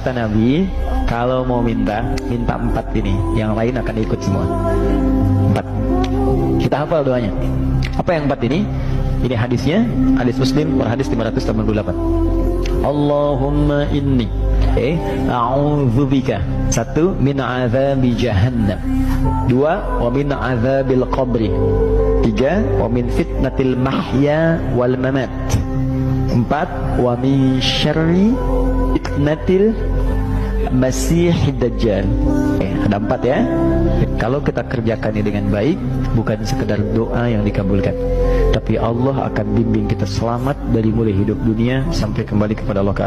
kata Nabi, kalau mau minta 4 ini, yang lain akan ikut semua. 4. Kita hafal doanya. Apa yang 4 ini? Ini hadisnya, hadis Muslim, hadis 588. Allahumma inni a'udzubika 1 min azabi jahannam, 2 wa min azabil qabri, 3 wa min fitnatil mahya wal mamat, 4 wa min syarri fitnatil masihid dajjal. Ada 4 ya. Kalau kita kerjakannya dengan baik, bukan sekedar doa yang dikabulkan, tapi Allah akan bimbing kita selamat dari mulai hidup dunia sampai kembali kepada Allah.